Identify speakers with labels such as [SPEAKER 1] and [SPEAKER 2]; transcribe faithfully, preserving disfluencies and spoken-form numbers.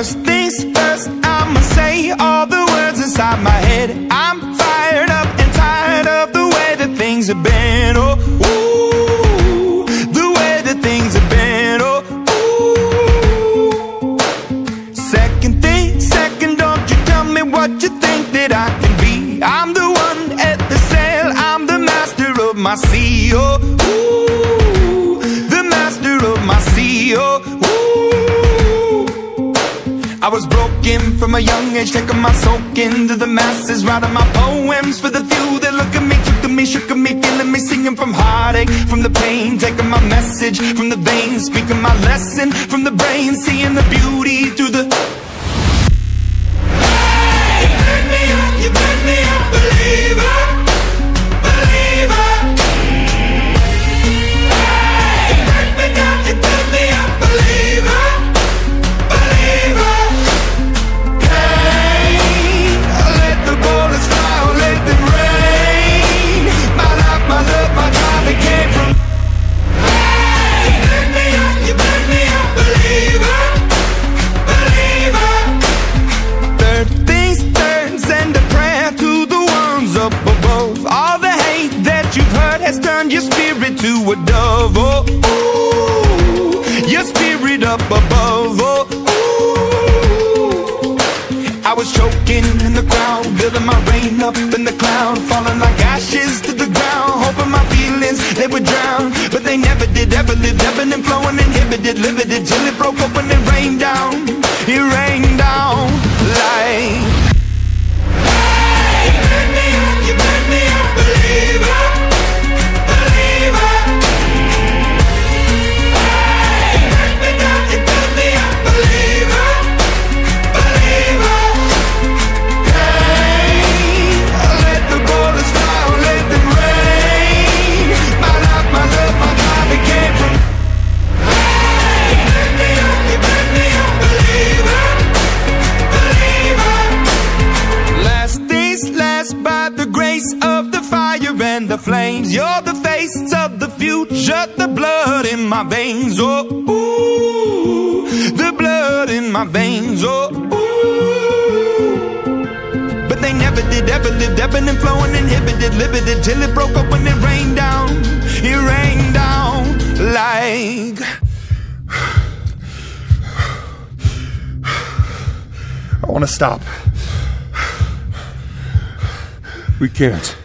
[SPEAKER 1] First things first, I'ma say all the words inside my head. I'm fired up and tired of the way that things have been. Oh, ooh, the way that things have been. Oh, ooh. Second thing, second, don't you tell me what you think that I can be. I'm the one at the sail, I'm the master of my sea. Oh, ooh, the master of my sea. Oh, I was broken from a young age, taking my soak into the masses, writing my poems for the few that look at me, took to me, shook at me, feeling me, singing from heartache, from the pain, taking my message from the veins, speaking my lesson from the brain, seeing the beauty through the... Hey, you burn me up, you burn me up, believer, believer. Hey, you burn me down, you burn me up, believer, believer. Turn your spirit to a dove, oh, ooh, your spirit up above, oh, ooh. I was choking in the crowd, building my rain up in the cloud, falling like ashes to the ground, hoping my feelings, they would drown, but they never did, ever lived, ebbing and flowing, inhibited, limited, till it broke open and rained down, it rained down like... Hey, you burn me up, you burn me up, believer. And the flames, you're the face of the future, the blood in my veins, oh, ooh, the blood in my veins, oh, ooh. But they never did, ever lived, ebbing and flowing, inhibited, limited, till it broke up when it rained down, it rained down like...
[SPEAKER 2] I want to stop. We can't.